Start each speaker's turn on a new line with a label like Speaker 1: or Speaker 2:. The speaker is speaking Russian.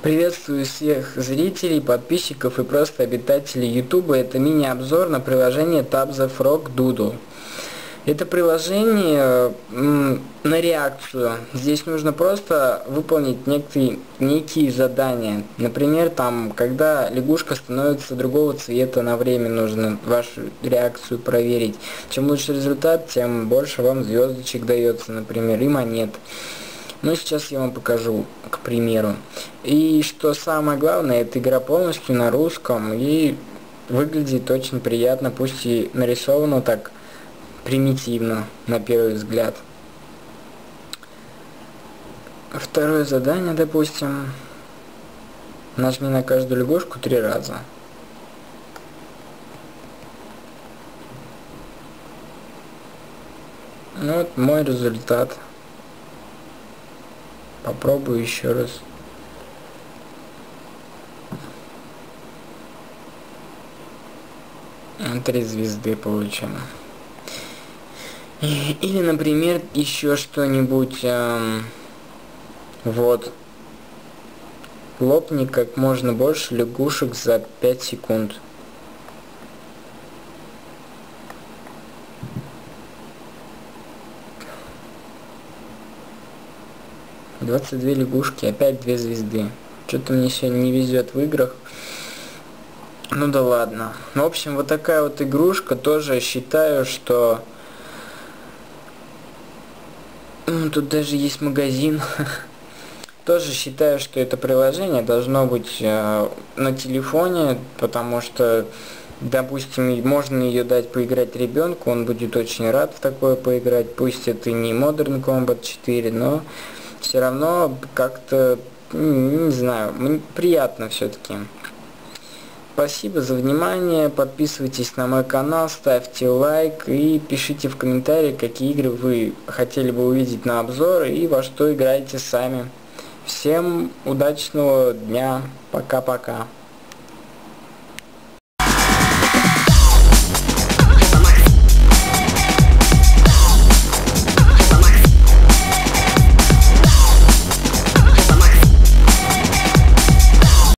Speaker 1: Приветствую всех зрителей, подписчиков и просто обитателей YouTube. Это мини-обзор на приложение Tap the Frog Doodle. Это приложение на реакцию. Здесь нужно просто выполнить некие задания. Например, когда лягушка становится другого цвета на время, нужно вашу реакцию проверить. Чем лучше результат, тем больше вам звездочек дается, например, и монет. Но сейчас я вам покажу, к примеру. И что самое главное, эта игра полностью на русском и выглядит очень приятно, пусть и нарисовано так примитивно на первый взгляд. Второе задание, допустим, нажми на каждую лягушку 3 раза. Ну вот мой результат. Попробую еще раз. 3 звезды получено. Или, например, еще что-нибудь. Вот. Лопни как можно больше лягушек за 5 секунд. — 22 лягушки, опять 2 звезды. Что-то мне сегодня не везет в играх. Ну да ладно. В общем, вот такая вот игрушка. Тоже считаю, что... Тут даже есть магазин. Тоже считаю, что это приложение должно быть на телефоне, потому что, допустим, можно ее дать поиграть ребенку, он будет очень рад в такое поиграть. Пусть это не Modern Combat 4, но все равно как-то, не знаю, мне приятно все-таки. Спасибо за внимание, подписывайтесь на мой канал, ставьте лайк и пишите в комментариях, какие игры вы хотели бы увидеть на обзор и во что играете сами. Всем удачного дня, пока-пока.